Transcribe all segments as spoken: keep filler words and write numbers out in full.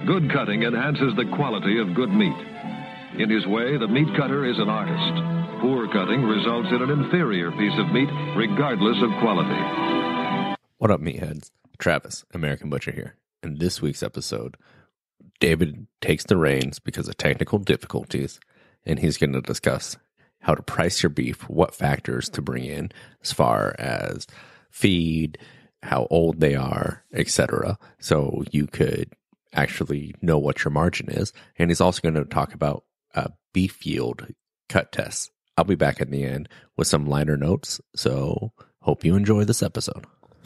Good cutting enhances the quality of good meat. In his way, the meat cutter is an artist. Poor cutting results in an inferior piece of meat, regardless of quality. What up, meatheads? Travis, American Butcher here. In this week's episode, David takes the reins because of technical difficulties, and he's going to discuss how to price your beef, what factors to bring in as far as feed, how old they are, et cetera, so you could actually know what your margin is. And he's also going to talk about uh, beef yield cut tests. I'll be back at the end with some liner notes, so hope you enjoy this episode.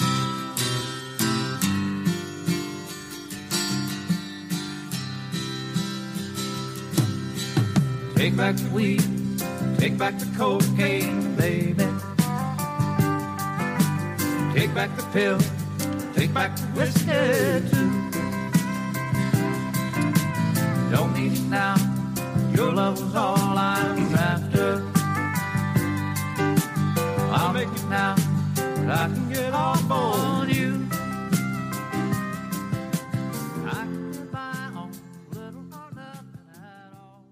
Take back the weed, take back the cocaine, baby. Take back the pill, take back the whiskey too. Don't need it now, your love was all I was after. I'll make it now, but I can get off on you. I can rely on little or nothing at all.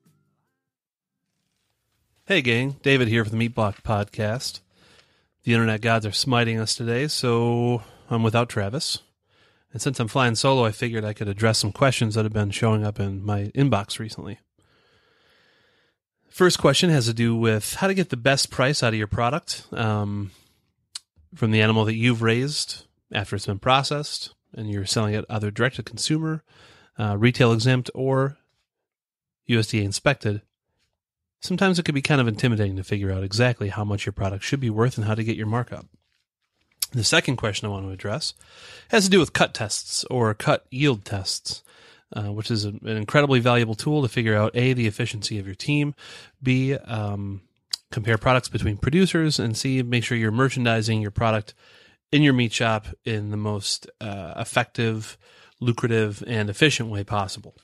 Hey gang, David here for the Meat Block Podcast. The internet gods are smiting us today, so I'm without Travis. And since I'm flying solo, I figured I could address some questions that have been showing up in my inbox recently. First question has to do with how to get the best price out of your product um, from the animal that you've raised after it's been processed and you're selling it either direct to consumer, uh, retail exempt, or U S D A inspected. Sometimes it can be kind of intimidating to figure out exactly how much your product should be worth and how to get your markup. The second question I want to address has to do with cut tests or cut yield tests, uh, which is an incredibly valuable tool to figure out, A, the efficiency of your team, B, um, compare products between producers, and C, make sure you're merchandising your product in your meat shop in the most uh, effective, lucrative, and efficient way possible.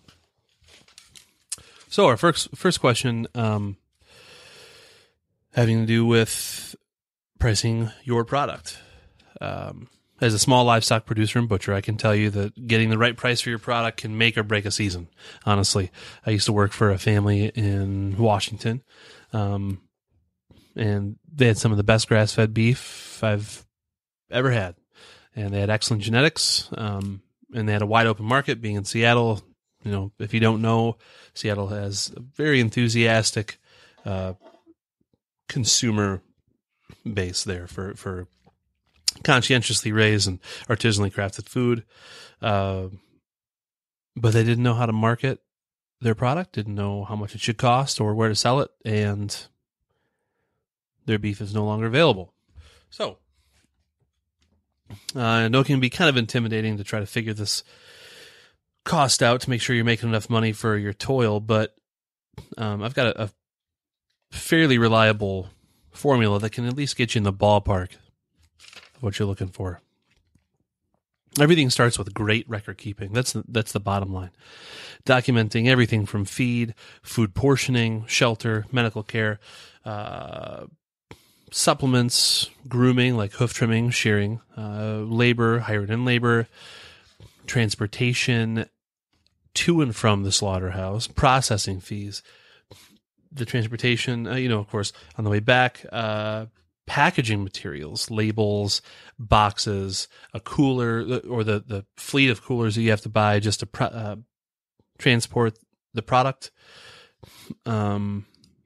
So our first first question um, having to do with pricing your product. Um, as a small livestock producer and butcher, I can tell you that getting the right price for your product can make or break a season. Honestly, I used to work for a family in Washington, um, and they had some of the best grass-fed beef I've ever had, and they had excellent genetics, um, and they had a wide-open market. Being in Seattle, you know, if you don't know, Seattle has a very enthusiastic uh, consumer base there for for conscientiously raised and artisanally crafted food, uh, but they didn't know how to market their product, didn't know how much it should cost or where to sell it, and their beef is no longer available. So, uh, I know it can be kind of intimidating to try to figure this cost out to make sure you're making enough money for your toil, but um, I've got a, a fairly reliable formula that can at least get you in the ballpark of what you're looking for. Everything starts with great record keeping. That's the, that's the bottom line. Documenting everything from feed, food portioning, shelter, medical care, uh, supplements, grooming like hoof trimming, shearing, uh, labor, hired in labor, transportation to and from the slaughterhouse, processing fees, the transportation, uh, you know, of course, on the way back, uh, packaging materials, labels, boxes, a cooler, or the, the fleet of coolers that you have to buy just to pro- uh, transport the product. Um,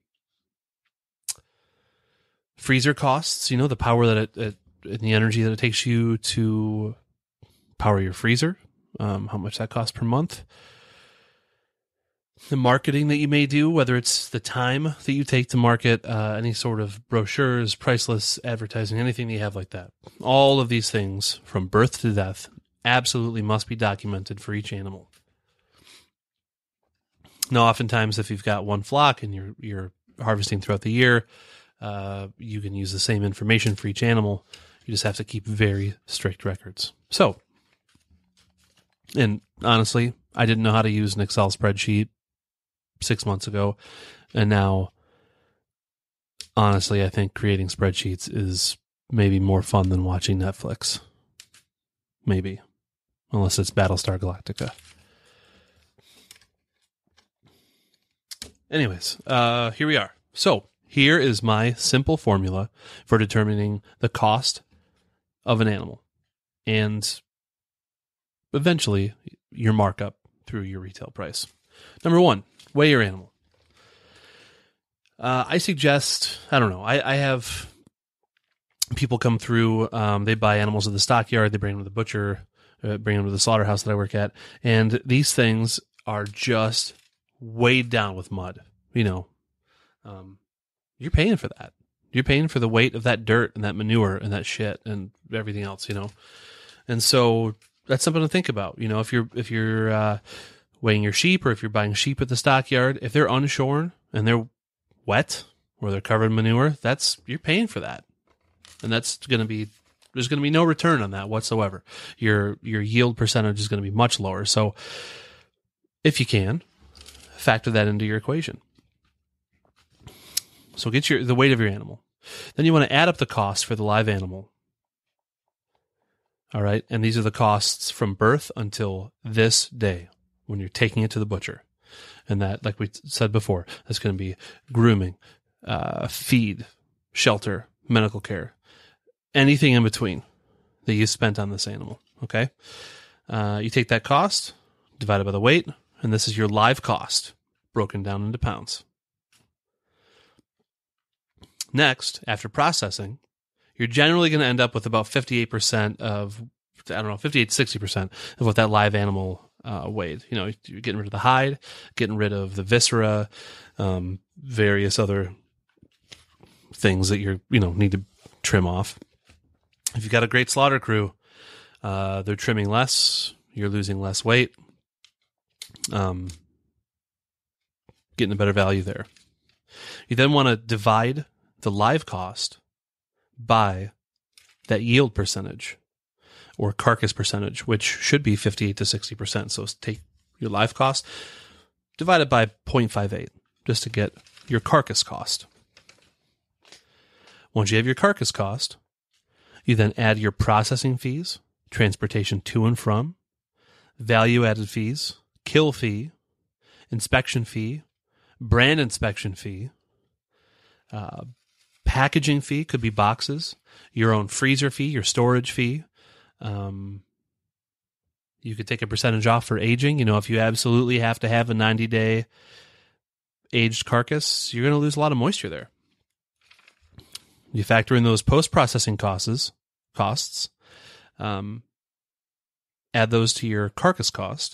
freezer costs, you know, the power that it, it and the energy that it takes you to power your freezer, um, how much that costs per month. The marketing that you may do, whether it's the time that you take to market uh, any sort of brochures, priceless advertising, anything that you have like that. All of these things, from birth to death, absolutely must be documented for each animal. Now, oftentimes, if you've got one flock and you're you're harvesting throughout the year, uh, you can use the same information for each animal. You just have to keep very strict records. So, and honestly, I didn't know how to use an Excel spreadsheet six months ago, and now, honestly, I think creating spreadsheets is maybe more fun than watching Netflix. Maybe. Unless it's Battlestar Galactica. anyways, uh, here we are. So here is my simple formula for determining the cost of an animal and eventually your markup through your retail price. Number one, weigh your animal. Uh, I suggest, I don't know, I, I have people come through, um, they buy animals at the stockyard, they bring them to the butcher, uh, bring them to the slaughterhouse that I work at, and these things are just weighed down with mud. You know, um, you're paying for that. You're paying for the weight of that dirt and that manure and that shit and everything else, you know? And so that's something to think about. You know, if you're, if you're, uh, weighing your sheep, or if you're buying sheep at the stockyard, if they're unshorn and they're wet or they're covered in manure, that's, you're paying for that. And that's going to be, there's going to be no return on that whatsoever. Your, your yield percentage is going to be much lower. So if you can, factor that into your equation. So get your, the weight of your animal. Then you want to add up the cost for the live animal. All right. And these are the costs from birth until this day when you're taking it to the butcher. And that, like we said before, that's going to be grooming, uh, feed, shelter, medical care, anything in between that you spent on this animal. Okay. Uh, you take that cost, divide it by the weight, and this is your live cost broken down into pounds. Next, after processing, you're generally going to end up with about fifty-eight percent of, I don't know, fifty-eight to sixty percent of what that live animal uh, weighed. You know, you're getting rid of the hide, getting rid of the viscera, um, various other things that you're, you know, need to trim off. If you've got a great slaughter crew, uh, they're trimming less, you're losing less weight, um, getting a better value there. You then want to divide the live cost by that yield percentage or carcass percentage, which should be fifty-eight to sixty percent. So take your live cost, divide it by zero point five eight just to get your carcass cost. Once you have your carcass cost, you then add your processing fees, transportation to and from, value-added fees, kill fee, inspection fee, brand inspection fee, uh, packaging fee, could be boxes, your own freezer fee, your storage fee. Um, you could take a percentage off for aging. You know, if you absolutely have to have a ninety-day aged carcass, you're going to lose a lot of moisture there. You factor in those post-processing costs, costs, um, add those to your carcass cost.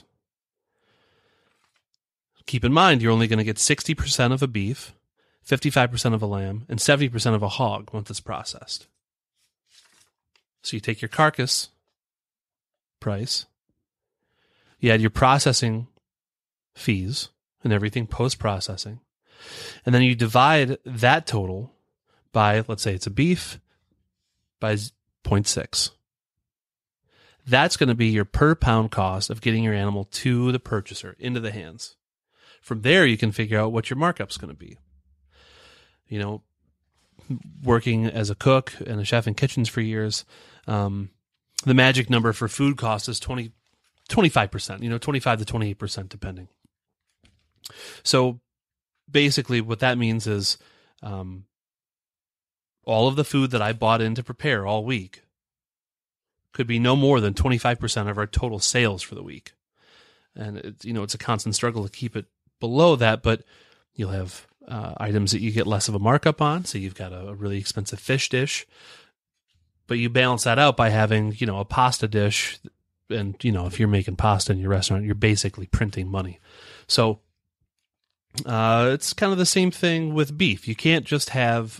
Keep in mind, you're only going to get sixty percent of a beef, fifty-five percent of a lamb, and seventy percent of a hog once it's processed. So you take your carcass price, you add your processing fees and everything post-processing, and then you divide that total by, let's say it's a beef, by zero point six. That's going to be your per pound cost of getting your animal to the purchaser, into the hands. From there, you can figure out what your markup's going to be. You know, working as a cook and a chef in kitchens for years, um, the magic number for food cost is twenty, twenty-five percent, you know, twenty-five to twenty-eight percent depending. So basically what that means is um, all of the food that I bought in to prepare all week could be no more than twenty-five percent of our total sales for the week. And it's, you know, it's a constant struggle to keep it below that, but you'll have uh, items that you get less of a markup on. So you've got a, a really expensive fish dish, but you balance that out by having, you know, a pasta dish. And, you know, if you're making pasta in your restaurant, you're basically printing money. So uh, it's kind of the same thing with beef. You can't just have,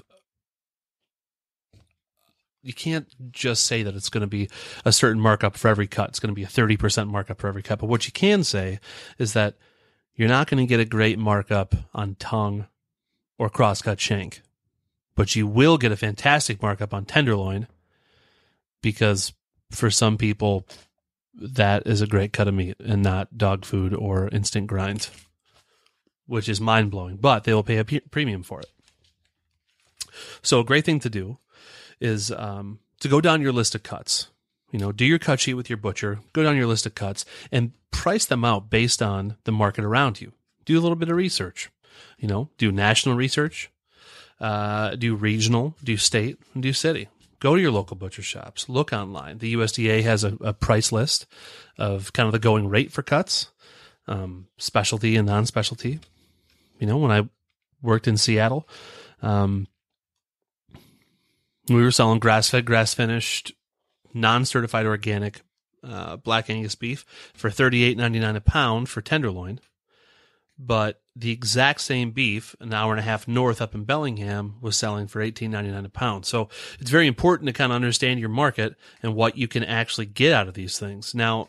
you can't just say that it's going to be a certain markup for every cut. It's going to be a thirty percent markup for every cut. But what you can say is that you're not going to get a great markup on tongue or crosscut shank, but you will get a fantastic markup on tenderloin because for some people, that is a great cut of meat and not dog food or instant grinds, which is mind-blowing, but they will pay a p- premium for it. So a great thing to do is um, to go down your list of cuts. You know, do your cut sheet with your butcher, go down your list of cuts, and price them out based on the market around you. Do a little bit of research. You know, do national research, uh, do regional, do state, and do city. Go to your local butcher shops. Look online. The U S D A has a, a price list of kind of the going rate for cuts, um, specialty and non-specialty. You know, when I worked in Seattle, um, we were selling grass-fed, grass-finished, non-certified organic uh, Black Angus beef for thirty-eight ninety-nine a pound for tenderloin. But the exact same beef, an hour and a half north up in Bellingham, was selling for eighteen ninety-nine a pound. So it's very important to kind of understand your market and what you can actually get out of these things. Now,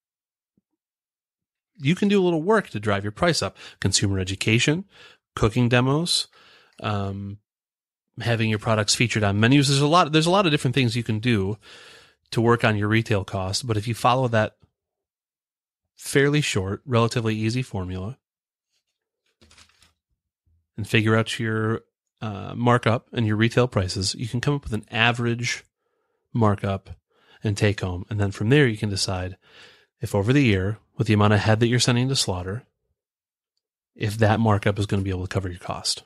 you can do a little work to drive your price up. Consumer education, cooking demos, um, having your products featured on menus. There's a lot. There's a lot of different things you can do to work on your retail costs. But if you follow that fairly short, relatively easy formula, and figure out your uh, markup and your retail prices, you can come up with an average markup and take home. And then from there, you can decide if over the year, with the amount of head that you're sending to slaughter, if that markup is going to be able to cover your cost.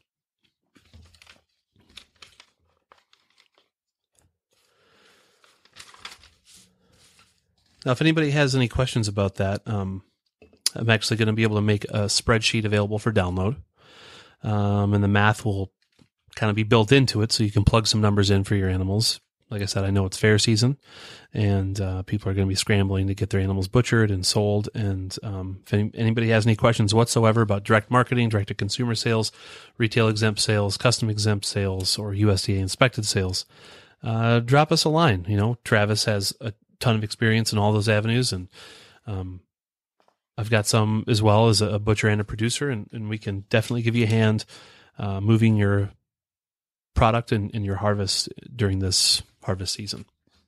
Now, if anybody has any questions about that, um, I'm actually going to be able to make a spreadsheet available for download. Um, and the math will kind of be built into it, so you can plug some numbers in for your animals. Like I said, I know it's fair season, and uh, people are going to be scrambling to get their animals butchered and sold. And um, if any, anybody has any questions whatsoever about direct marketing, direct-to-consumer sales, retail-exempt sales, custom-exempt sales, or U S D A-inspected sales, uh, drop us a line. You know, Travis has a ton of experience in all those avenues, and um, I've got some as well as a butcher and a producer, and, and we can definitely give you a hand uh, moving your product and, and your harvest during this harvest season.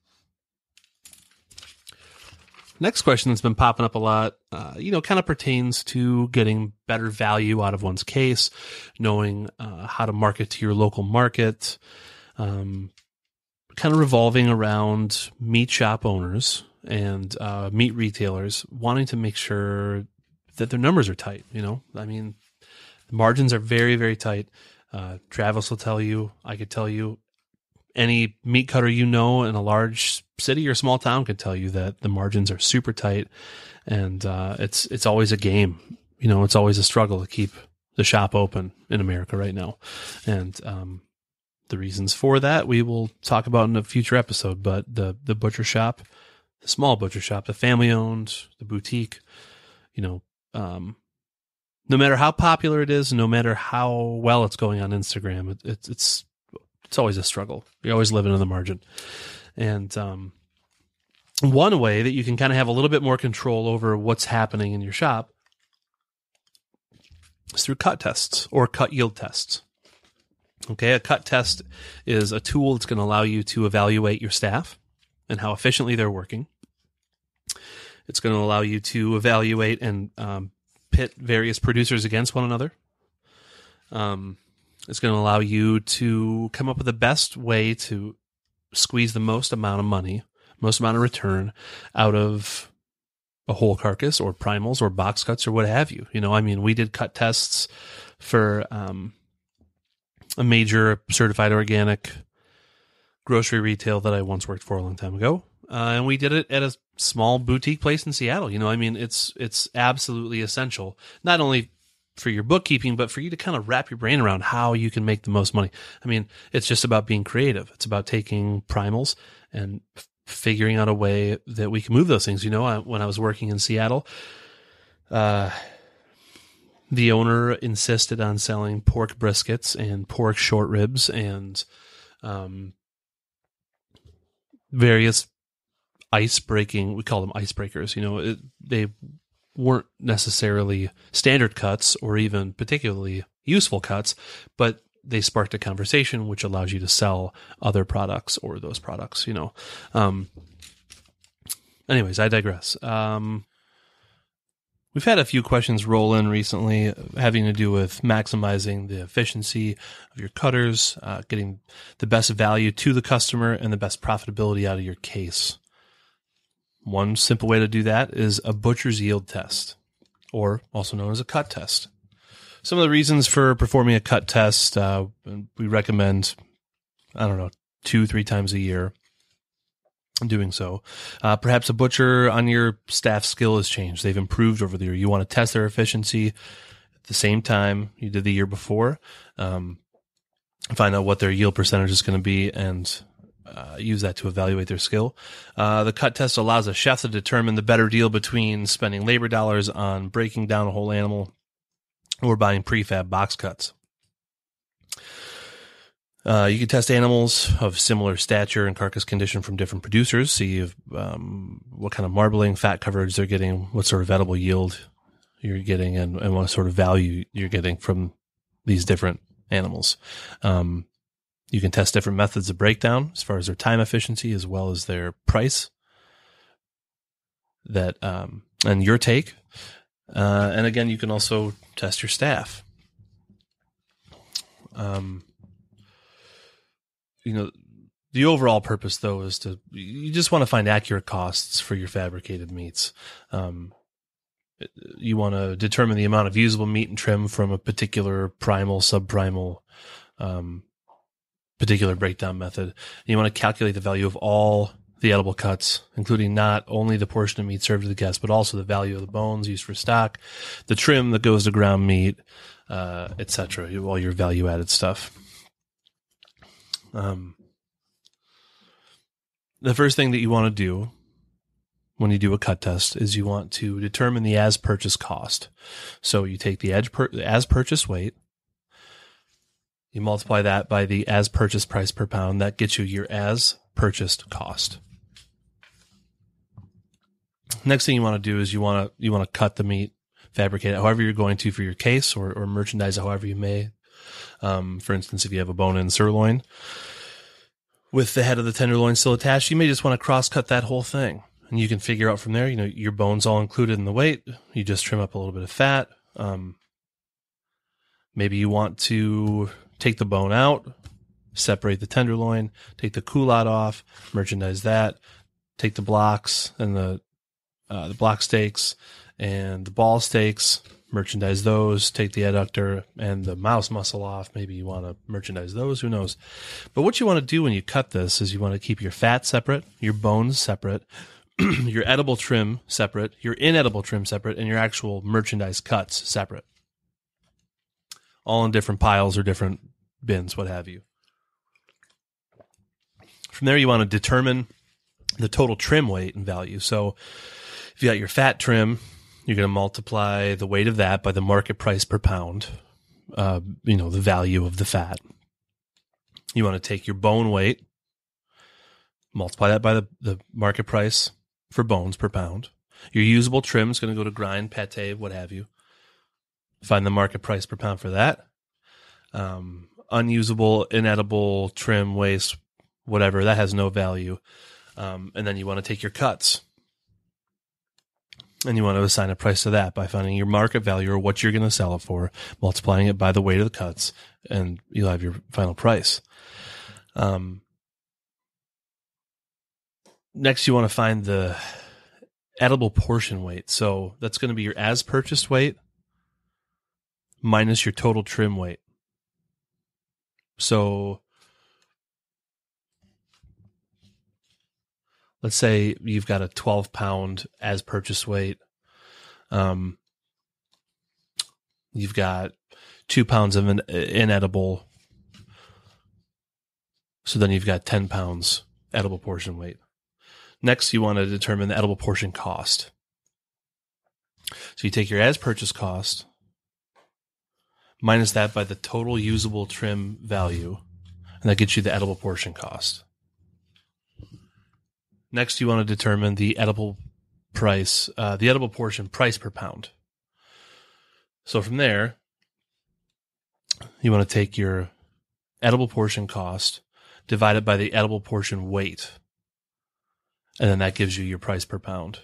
Next question that's been popping up a lot, uh, you know, kind of pertains to getting better value out of one's case, knowing uh, how to market to your local market, um, kind of revolving around meat shop owners and uh, meat retailers wanting to make sure that their numbers are tight. You know, I mean, the margins are very, very tight. Uh, Travis will tell you, I could tell you, any meat cutter you know in a large city or small town could tell you that the margins are super tight, and uh, it's it's always a game. You know, it's always a struggle to keep the shop open in America right now, and um, the reasons for that we will talk about in a future episode. But the the butcher shop, the small butcher shop, the family owned, the boutique, you know, um, no matter how popular it is, no matter how well it's going on Instagram, it, it, it's it's always a struggle. You're always living on the margin. And um, one way that you can kind of have a little bit more control over what's happening in your shop is through cut tests or cut yield tests. Okay, a cut test is a tool that's going to allow you to evaluate your staff and how efficiently they're working. It's going to allow you to evaluate and um, pit various producers against one another. Um, it's going to allow you to come up with the best way to squeeze the most amount of money, most amount of return out of a whole carcass or primals or box cuts or what have you. You know, I mean, we did cut tests for um, a major certified organic grocery retail that I once worked for a long time ago. Uh, and we did it at a small boutique place in Seattle. You know, I mean, it's it's absolutely essential, not only for your bookkeeping, but for you to kind of wrap your brain around how you can make the most money. I mean, it's just about being creative. It's about taking primals and f- figuring out a way that we can move those things. You know, I, when I was working in Seattle, uh, the owner insisted on selling pork briskets and pork short ribs and um, various ice-breaking, we call them icebreakers. You know, it, they weren't necessarily standard cuts or even particularly useful cuts, but they sparked a conversation which allows you to sell other products or those products, you know. Um, anyways, I digress. Um, we've had a few questions roll in recently having to do with maximizing the efficiency of your cutters, uh, getting the best value to the customer and the best profitability out of your case. One simple way to do that is a butcher's yield test, or also known as a cut test. some of the reasons for performing a cut test, uh, we recommend, I don't know, two, three times a year doing so. Uh, perhaps a butcher on your staff skill has changed. They've improved over the year. You want to test their efficiency at the same time you did the year before. Um, find out what their yield percentage is going to be and uh, use that to evaluate their skill. Uh, the cut test allows a chef to determine the better deal between spending labor dollars on breaking down a whole animal or buying prefab box cuts. Uh, you can test animals of similar stature and carcass condition from different producers, see if, um, what kind of marbling, fat coverage they're getting, what sort of edible yield you're getting, and, and what sort of value you're getting from these different animals. Um, you can test different methods of breakdown as far as their time efficiency as well as their price that um, and your take. Uh, and again, you can also test your staff. Um, you know, the overall purpose, though, is to, you just want to find accurate costs for your fabricated meats. Um, you want to determine the amount of usable meat and trim from a particular primal, subprimal, um, particular breakdown method. You want to calculate the value of all the edible cuts, including not only the portion of meat served to the guest, but also the value of the bones used for stock, the trim that goes to ground meat, uh, et cetera, all your value-added stuff. Um, the first thing that you want to do when you do a cut test is you want to determine the as-purchased cost. So you take the edge per, as-purchased weight, you multiply that by the as-purchased price per pound. That gets you your as-purchased cost. Next thing you want to do is you want to you want to cut the meat, fabricate it however you're going to for your case, or, or merchandise it however you may. Um, for instance, if you have a bone-in sirloin with the head of the tenderloin still attached, you may just want to cross-cut that whole thing. And you can figure out from there, you know, your bone's all included in the weight. You just trim up a little bit of fat. Um, maybe you want to take the bone out, separate the tenderloin, take the culotte off, merchandise that, take the blocks and the uh, the block steaks and the ball steaks, merchandise those, take the adductor and the mouse muscle off. Maybe you want to merchandise those, who knows. But what you want to do when you cut this is you want to keep your fat separate, your bones separate, your edible trim separate, your inedible trim separate, and your actual merchandise cuts separate. All in different piles or different bins, what have you. From there, you want to determine the total trim weight and value. So if you got your fat trim, you're going to multiply the weight of that by the market price per pound, uh, you know, the value of the fat. You want to take your bone weight, multiply that by the, the market price for bones per pound. Your usable trim is going to go to grind, pate, what have you. Find the market price per pound for that. Um, unusable, inedible, trim, waste, whatever, that has no value. Um, and then you want to take your cuts. And you want to assign a price to that by finding your market value or what you're going to sell it for, multiplying it by the weight of the cuts, and you'll have your final price. Um, next, you want to find the edible portion weight. So that's going to be your as-purchased weight minus your total trim weight. So let's say you've got a twelve pound as purchase weight. Um, you've got two pounds of an inedible. So then you've got ten pounds edible portion weight. Next, you want to determine the edible portion cost. So you take your as purchase cost, minus that by the total usable trim value, and that gets you the edible portion cost. Next, you want to determine the edible price, uh, the edible portion price per pound. So from there, you want to take your edible portion cost, divide it by the edible portion weight, and then that gives you your price per pound.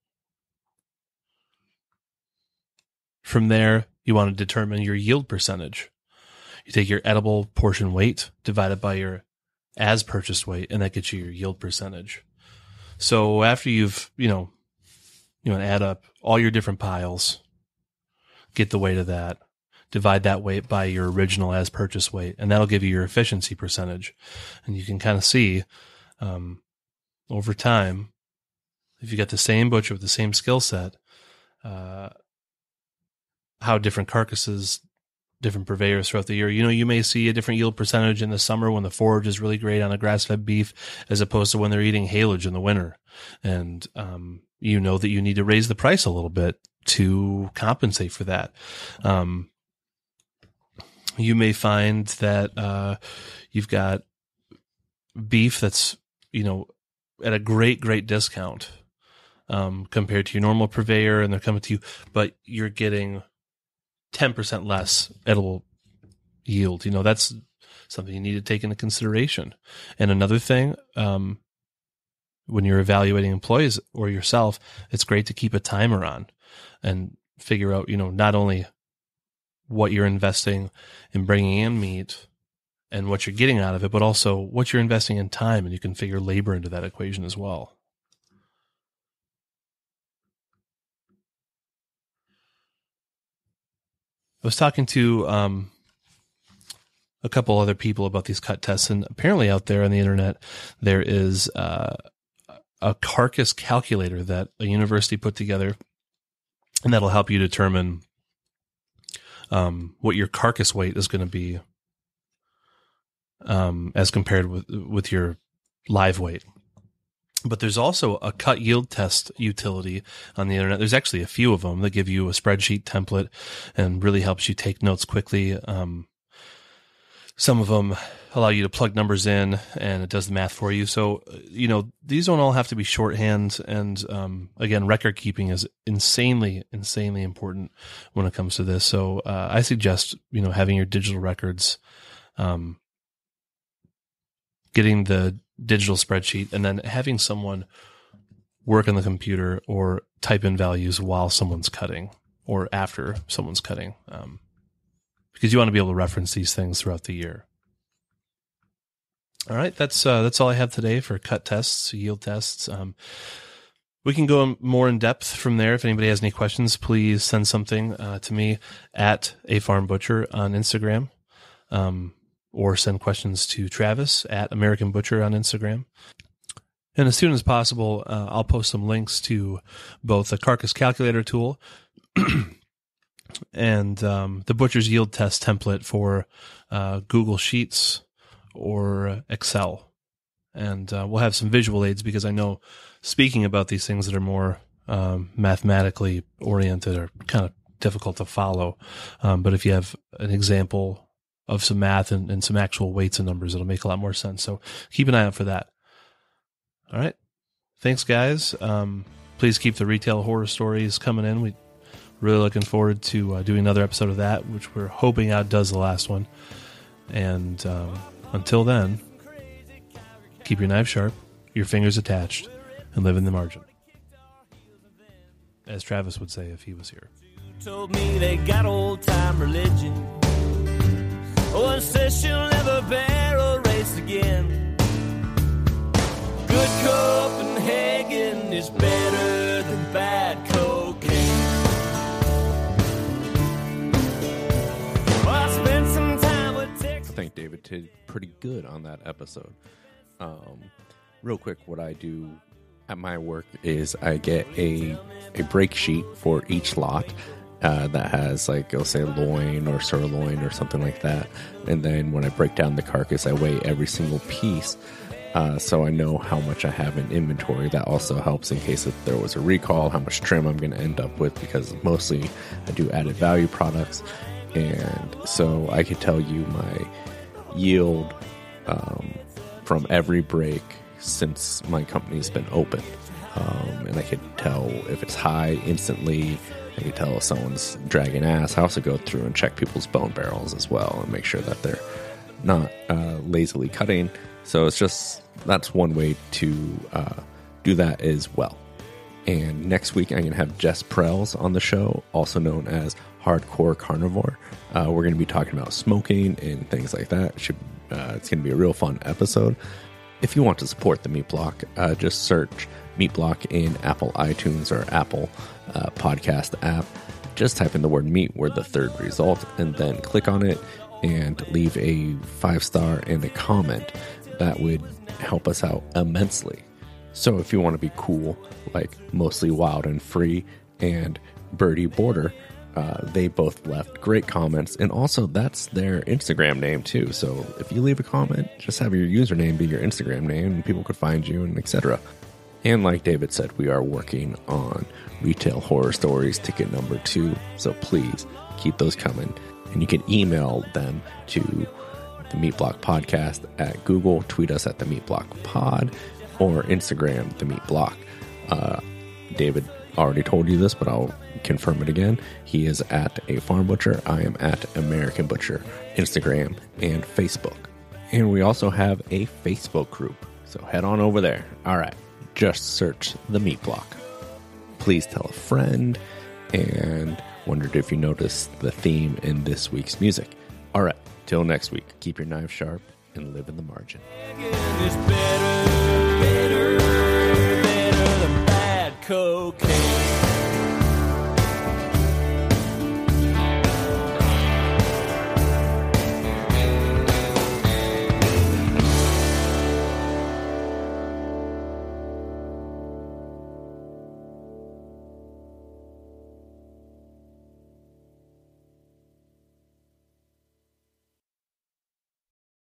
From there, you want to determine your yield percentage. You take your edible portion weight, divide it by your as purchased weight, and that gets you your yield percentage. So after you've, you know, you want to add up all your different piles, get the weight of that, divide that weight by your original as purchase weight, and that'll give you your efficiency percentage. And you can kind of see um, over time, if you got the same butcher with the same skill set, uh, how different carcasses, different purveyors throughout the year. You know, you may see a different yield percentage in the summer when the forage is really great on a grass-fed beef, as opposed to when they're eating haylage in the winter. And um, you know that you need to raise the price a little bit to compensate for that. Um, you may find that uh, you've got beef that's, you know, at a great, great discount um, compared to your normal purveyor, and they're coming to you, but you're getting ten percent less edible yield. You know, that's something you need to take into consideration. And another thing, um, when you're evaluating employees or yourself, it's great to keep a timer on and figure out, you know, not only what you're investing in bringing in meat and what you're getting out of it, but also what you're investing in time, and you can figure labor into that equation as well. I was talking to um, a couple other people about these cut tests, and apparently out there on the internet, there is uh, a carcass calculator that a university put together, and that'll help you determine um, what your carcass weight is going to be um, as compared with with your live weight. But there's also a cut yield test utility on the internet. There's actually a few of them that give you a spreadsheet template and really helps you take notes quickly. Um, some of them allow you to plug numbers in and it does the math for you. So, you know, these don't all have to be shorthand. And um, again, record keeping is insanely, insanely important when it comes to this. So uh, I suggest, you know, having your digital records, um, getting the digital spreadsheet, and then having someone work on the computer or type in values while someone's cutting or after someone's cutting, um, because you want to be able to reference these things throughout the year. All right, that's uh, that's all I have today for cut tests, yield tests. Um, we can go more in depth from there. If anybody has any questions, please send something uh, to me at A Farm Butcher on Instagram. Um, or send questions to Travis at American Butcher on Instagram. And as soon as possible, uh, I'll post some links to both the carcass calculator tool and um, the butcher's yield test template for uh, Google Sheets or Excel. And uh, we'll have some visual aids, because I know speaking about these things that are more um, mathematically oriented are kind of difficult to follow. Um, but if you have an example of some math and, and some actual weights and numbers, it'll make a lot more sense. So keep an eye out for that. All right. Thanks, guys. Um, please keep the retail horror stories coming in. We're really looking forward to uh, doing another episode of that, which we're hoping outdoes the last one. And um, until then, keep your knife sharp, your fingers attached, and live in the margin. As Travis would say if he was here. Told me they got old-time religion. One says she'll never barrel race again. Good Copenhagen is better than bad cocaine. Well, I spent some time with Texas. I think David did pretty good on that episode. Um, real quick, what I do at my work is I get a a break sheet for each lot. Uh, that has, like, I'll say loin or sirloin or something like that. And then when I break down the carcass, I weigh every single piece uh, so I know how much I have in inventory. That also helps in case if there was a recall, how much trim I'm going to end up with, because mostly I do added value products. And so I can tell you my yield um, from every break since my company's been open. Um, and I can tell if it's high instantly. I can tell if someone's dragging ass. I also go through and check people's bone barrels as well and make sure that they're not uh, lazily cutting. So it's just, that's one way to uh, do that as well. And next week I'm going to have Jess Prells on the show, also known as Hardcore Carnivore. Uh, we're going to be talking about smoking and things like that. Should, uh, it's going to be a real fun episode. If you want to support the Meat Block, uh, just search Meat Block in Apple iTunes or Apple uh, podcast app, just type in the word meat, we're the third result, and then click on it and leave a five star and a comment. That would help us out immensely. So if you want to be cool, like Mostly Wild and Free and Birdie Border, uh, they both left great comments, and also that's their Instagram name too. So if you leave a comment, just have your username be your Instagram name and people could find you, and et cetera. And like David said, we are working on Retail Horror Stories ticket number two, so please keep those coming. And you can email them to the Meat Block Podcast at Google, tweet us at the Meat Block Pod, or Instagram the Meat Block. Uh, David already told you this, but I'll confirm it again. He is at A Farm Butcher. I am at American Butcher, Instagram and Facebook. And we also have a Facebook group, so head on over there. All right, just search the Meat Block. Please tell a friend, and wondered if you noticed the theme in this week's music. All right, till next week, keep your knife sharp and live in the margin. It's better, better, better than bad cocaine.